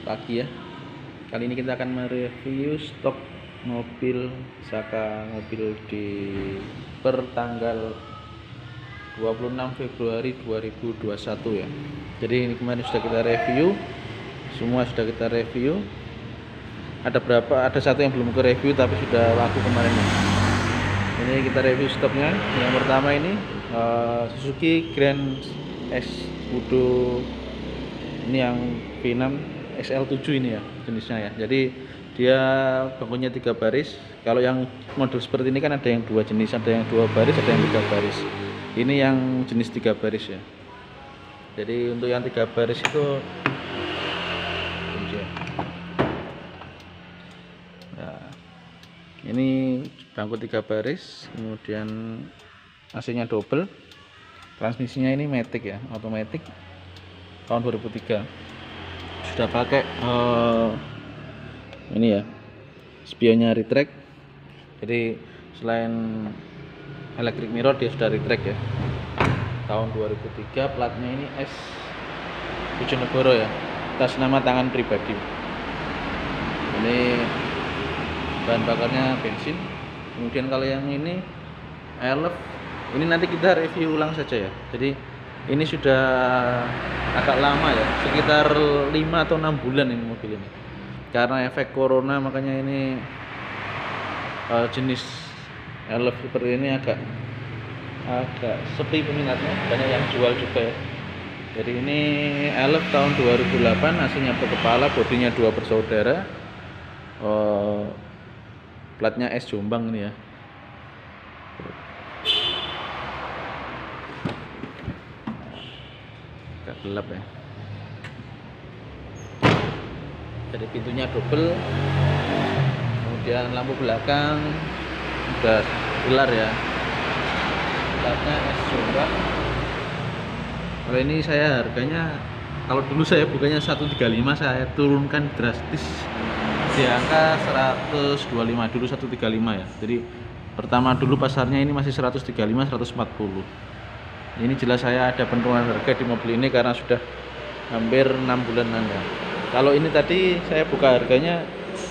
pagi ya. Kali ini kita akan mereview stok mobil Saka mobil di tanggal 26 Februari 2021 ya. Jadi ini kemarin sudah kita review, semua sudah kita review. Ada satu yang belum ke review tapi sudah laku kemarin ya. Ini kita review stoknya. Yang pertama ini Suzuki Grand S Scudo, ini yang V6 SL7 ini ya jenisnya ya. Jadi dia bangkunya 3 baris. Kalau yang model seperti ini kan ada yang 2 jenis, ada yang 2 baris, ada yang 3 baris. Ini yang jenis 3 baris ya. Jadi untuk yang 3 baris itu nah, ini bangku 3 baris, kemudian AC-nya double, transmisinya ini matic ya, automatic tahun 2003. Sudah pakai ini ya, spionnya retract. Jadi selain electric mirror dia sudah retract ya, tahun 2003. Platnya ini S Bojonegoro ya, atas nama tangan pribadi. Ini bahan bakarnya bensin. Kemudian kalau yang ini Elf, ini nanti kita review ulang saja ya. Jadi ini sudah agak lama ya, sekitar 5 atau 6 bulan ini mobil ini. Karena efek corona makanya ini jenis Elf seperti ini agak sepi peminatnya, banyak yang jual juga ya. Jadi ini Elf tahun 2008, AC-nya berkepala, bodinya 2 bersaudara. Platnya S Jombang ini ya. Agak gelap ya. Jadi pintunya double, kemudian lampu belakang udah pilar ya. Platnya S Jombang. Kalau ini saya harganya, kalau dulu saya bukannya 135, saya turunkan drastis di angka 125, dulu 135 ya. Jadi pertama dulu pasarnya ini masih 135, 140. Ini jelas saya ada penurunan harga di mobil ini karena sudah hampir 6 bulanan ya. Kalau ini tadi saya buka harganya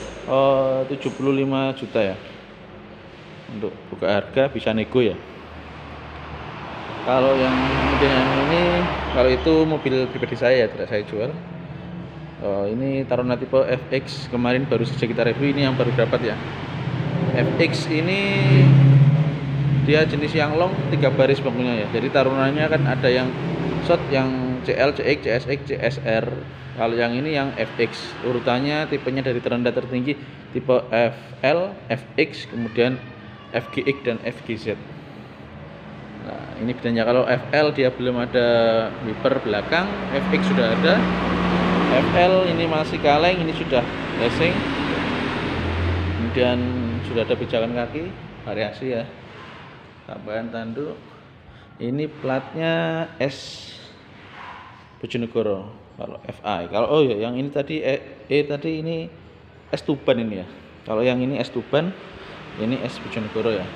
75 juta ya. Untuk buka harga bisa nego ya. Kalau yang kemudian yang ini, kalau itu mobil pribadi saya ya, tidak saya jual. Ini Taruna tipe FX, kemarin baru saja kita review, ini yang baru dapat ya. FX ini dia jenis yang long, 3 baris bangkunya ya. Jadi tarunanya kan ada yang short, yang CL, CX, CSX, CSR. Kalau yang ini yang FX, urutannya tipenya dari terendah tertinggi tipe FL, FX, kemudian FGX dan FGZ. Nah, ini bedanya. Kalau FL dia belum ada wiper belakang, FX sudah ada. FL ini masih kaleng, ini sudah racing. Kemudian sudah ada pijakan kaki, variasi ya. Tambahan tanduk. Ini platnya S Bojonegoro. Kalau FI. Kalau yang ini tadi tadi ini S Tuban ini ya. Kalau yang ini S Tuban, ini S Bojonegoro ya.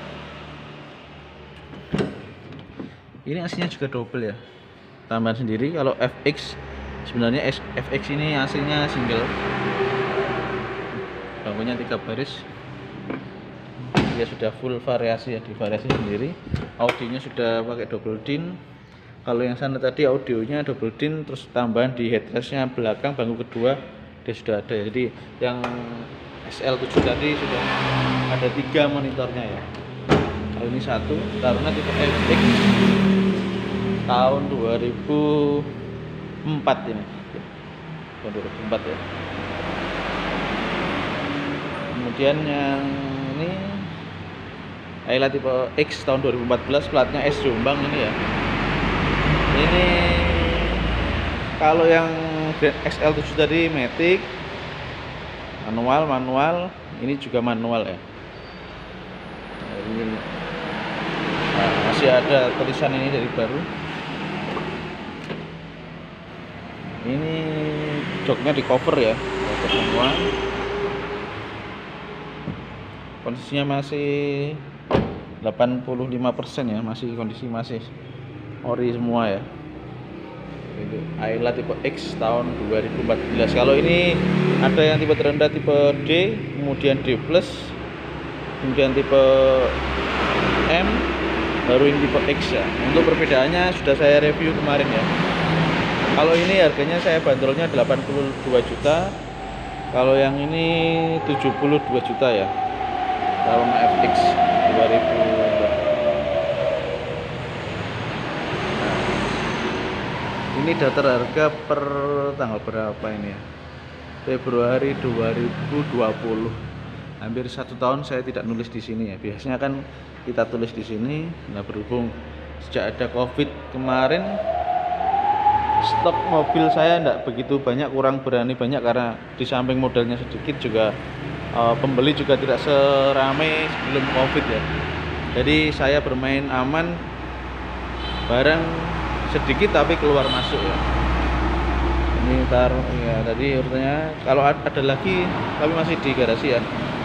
Ini AC-nya juga double ya. Tambahan sendiri. Kalau FX sebenarnya FX ini AC-nya single. Bangkunya 3 baris. Dia sudah full variasi ya, di variasi sendiri. Audionya sudah pakai double din. Kalau yang sana tadi audionya double din, terus tambahan di headrestnya belakang bangku kedua dia sudah ada. Jadi yang SL7 tadi sudah ada 3 monitornya ya. Kalau ini satu, Taruna tipe FX tahun 2004 ini. Tahun 2004 ya. Kemudian yang ini Ayla tipe X tahun 2014, platnya S Jombang ini ya. Ini kalau yang XL7 tadi matic, manual, ini juga manual ya. Masih ada tulisan ini dari baru. Ini joknya di cover ya, cover semua. Kondisinya masih 85% ya, masih kondisi masih ori semua ya. Itu Ayla tipe X tahun 2014. Kalau ini ada yang tipe terendah tipe D, kemudian D plus, kemudian tipe M, baru ini tipe X ya. Untuk perbedaannya sudah saya review kemarin ya. Kalau ini harganya saya bandrolnya 82 juta. Kalau yang ini 72 juta ya. Taruna FX 2000. Ini daftar harga per tanggal berapa ini ya? Februari 2020. Hampir 1 tahun saya tidak nulis di sini ya. Biasanya kan kita tulis di sini. Nah, berhubung sejak ada COVID kemarin, stok mobil saya tidak begitu banyak, kurang berani banyak karena di samping modalnya sedikit juga pembeli juga tidak seramai sebelum COVID ya. Jadi saya bermain aman, barang sedikit tapi keluar masuk ya. Ini taruh ya, tadi urutannya kalau ada lagi tapi masih di garasi ya.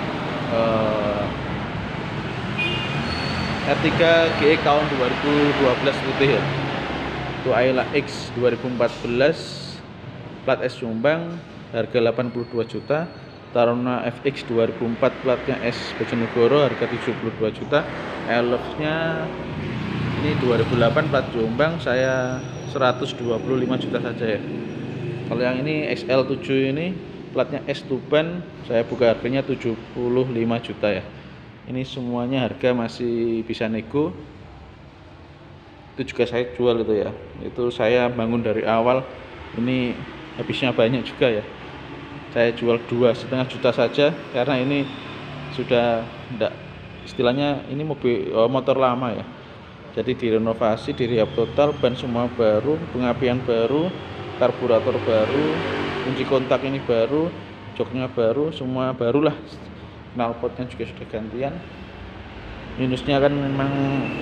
R3 GE tahun 2012 putih ya. Itu Ayla X 2014 plat S Jombang, harga 82 juta. Taruna FX 2004 platnya S Bojonegoro, harga 72 juta. Elf-nya ini 2008 plat Jombang, saya 125 juta saja ya. Kalau yang ini XL7 ini platnya S Tuban, saya buka harganya 75 juta ya. Ini semuanya harga masih bisa nego. Itu juga saya jual itu ya. Itu saya bangun dari awal, ini habisnya banyak juga ya. Saya jual 2,5 juta saja karena ini sudah enggak, istilahnya ini motor lama ya. Jadi direnovasi, direhab total, ban semua baru, pengapian baru, karburator baru, kunci kontak ini baru, joknya baru, semua barulah. Knalpotnya juga sudah gantian. Minusnya kan memang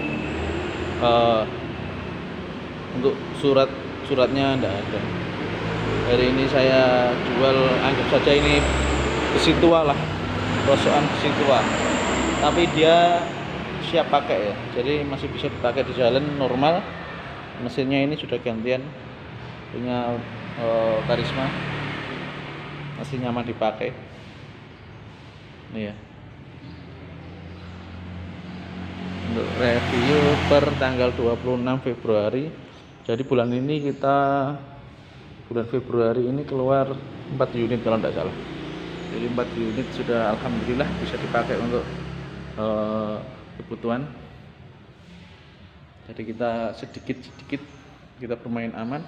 untuk suratnya enggak ada. Hari ini saya jual, anggap saja ini besi tua lah, rosokan besi tua, tapi dia siap pakai ya, jadi masih bisa dipakai di jalan normal. Mesinnya ini sudah gantian, punya Karisma, masih nyaman dipakai. Ini ya, untuk review per tanggal 26 Februari. Jadi bulan Februari ini keluar 4 unit kalau tidak salah. Jadi 4 unit sudah alhamdulillah bisa dipakai untuk kebutuhan. Jadi kita sedikit kita bermain aman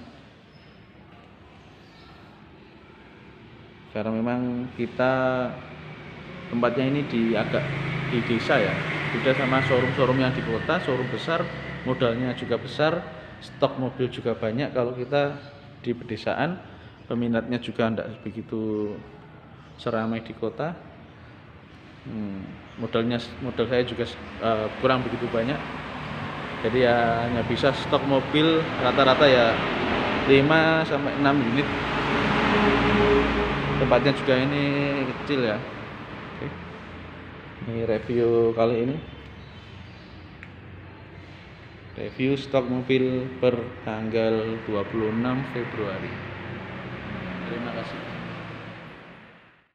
karena memang kita tempatnya ini agak di desa ya, beda sama showroom yang di kota. Showroom besar, modalnya juga besar, stok mobil juga banyak. Kalau kita di pedesaan, peminatnya juga tidak begitu seramai di kota. Modal saya juga kurang begitu banyak, jadi ya hanya bisa stok mobil rata-rata ya 5 sampai 6 unit. Tempatnya juga ini kecil ya. Oke. Ini review kali ini, review stok mobil per tanggal 26 Februari. Terima kasih.